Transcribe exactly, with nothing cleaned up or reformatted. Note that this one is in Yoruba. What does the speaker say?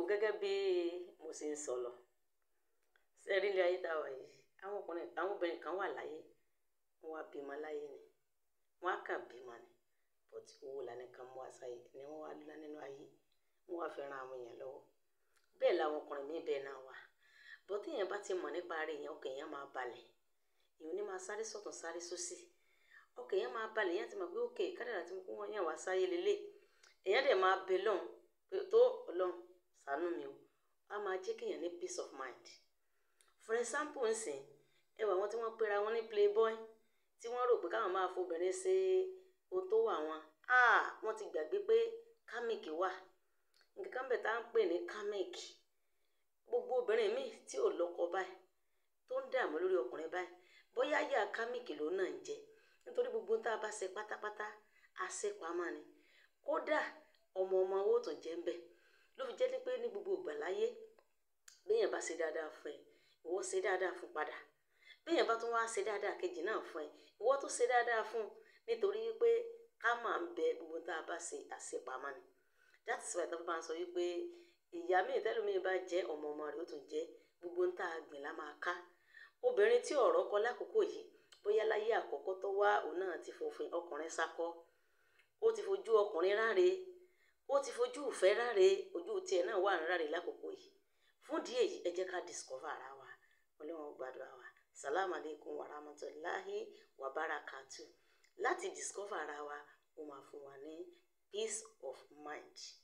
gẹ́gẹ́ bí mo ṣe ń sọ lọ sẹ́rí ilé ayé táwa yìí àwọn ọkùnrin àwọn obìnrin kan wà láyé wọ́n wá bímọ láyé ni wọ́n á kàn bímọ ni but owó lànà kan mú àṣàyè ni wọ́n wá lọ nínú ayé wọ́n wá fi ran àwọn èèyàn lọ́wọ́ bẹ́ẹ̀ làwọn ọkùnrin míì bẹ́ẹ̀ náà wà but téèyàn bá ti mọ̀ nípa rẹ̀ èèyàn ọkàn èèyàn máa balẹ̀ èèyàn ní máa sáré sọ̀tún sáré sósì ọkàn èèyàn máa balẹ̀ èèyàn ti mọ̀ pé òkè kádàrá tí mo kó wọn yàn wá sáyé lélẹ̀ èèyàn dẹ̀ máa bẹ lọ́hùn pé tó ọlọ́run ṣàánú mi o a máa jẹ́ kéèyàn ní peace of mind for example nsìn ẹ wà wọn tí wọ́n pera wọn ní playboy tí wọ́n rò pé káwọn máa fobìnrin ṣe ohun tó wà wọn ah wọ́n ti gbàgbé pé kámíkì wà nǹkan kan bẹ̀ tá à ń pè ní kámíkì gbogbo obìnrin míì tí ò lọ́kọ báyìí tó ń dààmú lórí ọkùnrin báyìí bóyá yà kámíkì ló náà ń jẹ nítorí gbogbo tá a bá ṣe pátápátá a ṣe pamọ́ ni kódà ọmọ ọmọ owó tó jẹ́ ń bẹ̀ ló fi jẹ́ pé ní gbogbo ìgbà láyé béèyàn bá ṣe dáadáa fún ẹ ìwọ ṣe dáadáa fún padà béèyàn bá tún wá ṣe dáadáa kejì náà fún ẹ ìwọ tó ṣe dáadáa fún nítorí pé ká máa ń bẹ gbogbo tá a bá ṣe àṣepamọ́ ni that is why tó bá ń sọ wípé ìyá mi ìtẹ́lómi bá jẹ́ ọmọ ọmọ rẹ̀ ó tún jẹ́ gbogbo tá a gbìn lá máa ká obìnrin tí ọ̀rọ̀ kọ lákòókò yìí bóyá láyé àkọ́kọ́ tó wá òun náà ti fòfin ọkùnrin sákọ́ ó ti fojú ọkùnrin ráre ó ti fojú ìfẹ́ ráre ojú tiẹ̀ náà wà ń ráre lákòókò yìí fún díẹ̀ yìí ẹ jẹ́ ká discover ara wa ọlọ́run gbàdúrà wa salamu alaikum wa rahmatulahi wa barakatu láti discover ara wa ó máa fún wa ní peace of mind.